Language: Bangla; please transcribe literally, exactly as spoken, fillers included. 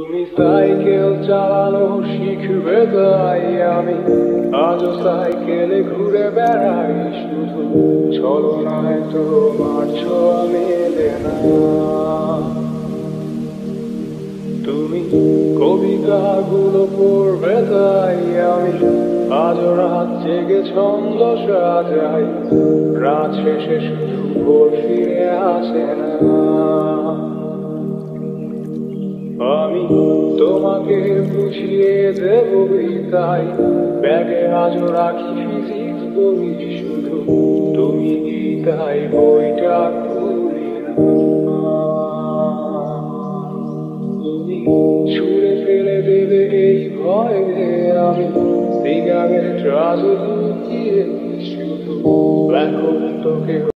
তুমি সাইকেল চালানো শিখবে তাই আমি আজও সাইকেলে ঘুরে বেড়াই শুধু ছলনায় তোমার ছোঁয়া মেলে না। তুমি কবিতাগুলো পড়বে তাই আমি আজও রাত জেগে ছন্দ সাজাই, রাত শেষে শুধু ভোর ফিরে আসে না। আমি তোমাকে বুঝিয়ে দেব তাই ব্যাগে আজও রাখি ফিজিক্স বই, শুধু তুমি তাই বইটা খুলি না। তুমি ছুঁড়ে ফেলে দেবে এই ভয়ে আমি সিগারেট রাজু লুকিয়ে শুধু ব্ল্যাক হোল তোকে